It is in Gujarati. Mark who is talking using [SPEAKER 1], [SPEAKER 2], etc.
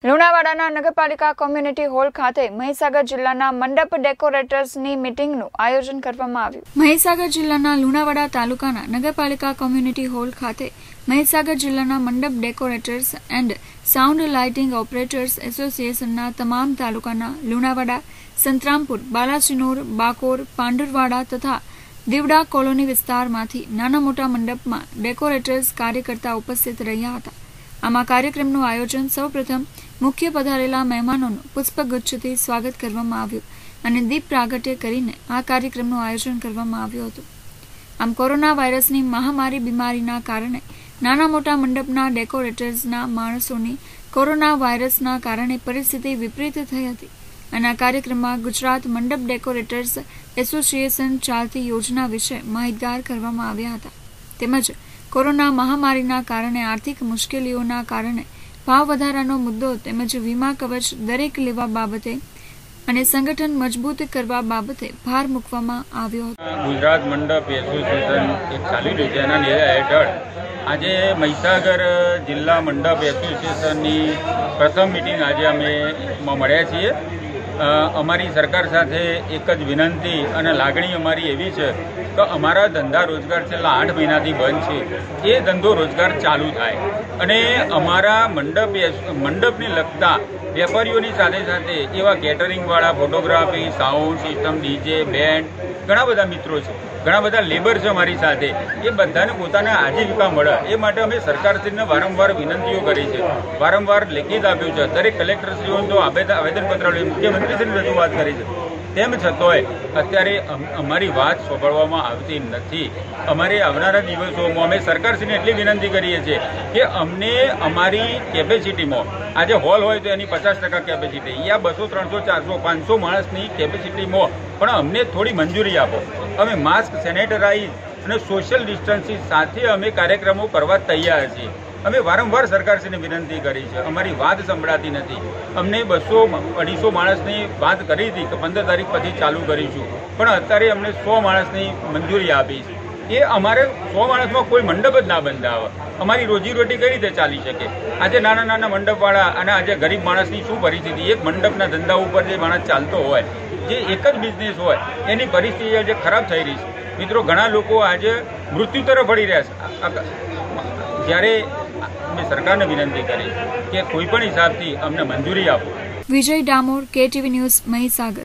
[SPEAKER 1] લુણાવાડાના નગરપાલિકા કોમ્યુનિટી હોલ ખાતે મહીસાગર જિલ્લાના મંડપ ડેકોરેટર્સની મીટિંગનું આયોજન કરવામાં આવ્યું। મહીસાગર જિલ્લાના લુણાવાડા તાલુકાના નગરપાલિકા કોમ્યુનિટી હોલ ખાતે મહીસાગર જિલ્લાના મંડપ decorators and sound lighting operators એસોસિએશનના તમામ તાલુકાના લુણાવાડા, સંતરામપુર, બાલાસિનોર, બાકોર, પાંડુરવાડા તથા દીવડા કોલોની વિસ્તારમાંથી નાના મોટા મંડપમાં ડેકોરેટર્સ કાર્યકર્તા ઉપસ્થિત રહ્યા હતા। આમાં કાર્યક્રમનું આયોજન સૌપ્રથમ મુખ્ય પધારેલા મહેમાનોનું પુષ્પગુચ્છથી સ્વાગત કરવામાં આવ્યું અને દીપ પ્રાગટ્ય કરીને આ કાર્યક્રમનું આયોજન કરવામાં આવ્યું હતું। આમ કોરોના વાયરસની મહામારી બીમારીના કારણે નાના મોટા મંડપના ડેકોરેટર્સના માણસોની કોરોના વાયરસના કારણે પરિસ્થિતિ વિપરીત થઈ હતી અને આ કાર્યક્રમમાં ગુજરાત મંડપ ડેકોરેટર્સ એસોસિએશન ચાલતી યોજના વિશે માહિતગાર કરવામાં આવ્યા હતા। તેમજ કોરોના મહામારીના કારણે આર્થિક મુશ્કેલીઓના કારણે ભાવ વધારાનો મુદ્દો તેમજ વીમા કવચ દરેક લેવા બાબતે અને સંગઠન મજબૂત કરવા બાબતે ભાર મૂકવામાં આવ્યો હતો।
[SPEAKER 2] ગુજરાત મંડપ એસોસિએશન એક ચાલી રહ્યું છે, એના નેજા હેઠળ આજે મહીસાગર જિલ્લા મંડપ એસોસિએશનની પ્રથમ મિટિંગ આજે અમે મળ્યા છીએ। અમારી સરકાર સાથે એક જ વિનંતી અને લાગણી અમારી એવી છે કે અમારા ધંધા રોજગાર છેલ્લા 8 મહિનાથી બંધ છે, એ ધંધો રોજગાર ચાલુ થાય અને અમારા મંડપને લગતા વેપારીઓની સાથે સાથે એવા કેટરિંગવાળા, photography, sound system, DJ, band, ઘણા બધા મિત્રો છે, ઘણા બધા લેબર છે અમારી સાથે, એ બધાને પોતાના આજીવિકા મળે એ માટે અમે સરકારશ્રીને વારંવાર વિનંતીઓ કરી છે, વારંવાર લેખિત આપ્યું છે, દરેક કલેક્ટરશ્રીઓને તો આવેદનપત્ર લઈ મુખ્યમંત્રીશ્રીને રજૂઆત કરી છે, તેમ છતાંય અત્યારે અમારી વાત સાંભળવામાં આવતી નથી। અમારે આવનારા દિવસોમાં અમે સરકારશ્રીને એટલી વિનંતી કરીએ છીએ કે અમને અમારી કેપેસિટીમાં આજે હોલ હોય તો એની 50% કેપેસિટી, યા 200, 300, 400, 500 માણસની કેપેસિટીમાં પણ અમને થોડી મંજૂરી આપો। અમે માસ્ક, સેનેટરાઇઝ અને સોશિયલ ડિસ્ટન્સિંગ સાથે અમે કાર્યક્રમો કરવા તૈયાર છીએ। અમે વારંવાર સરકારશ્રીને વિનંતી કરી છે, અમારી વાત સંભળાતી નથી। અમને 200-250 માણસની વાત કરી હતી કે 15 તારીખ પછી ચાલુ કરીશું, પણ અત્યારે અમને 100 માણસની મંજૂરી આપી છે। એ અમારે 100 માણસમાં કોઈ મંડપ જ ના બંધાવે, અમારી રોજીરોટી કઈ રીતે ચાલી શકે? આજે નાના નાના મંડપવાળા અને આજે ગરીબ માણસની શું પરિસ્થિતિ? એક મંડપના ધંધા ઉપર જે માણસ ચાલતો હોય, જે એક જ બિઝનેસ હોય, એની પરિસ્થિતિ આજે ખરાબ થઈ રહી છે। મિત્રો, ઘણા લોકો આજે મૃત્યુ તરફ વળી રહ્યા છે। જ્યારે અમે સરકારને વિનંતી કરી કે કોઈ પણ હિસાબથી અમને મંજૂરી આપો।
[SPEAKER 1] Vijay Damor, KTV news, Mahisagar.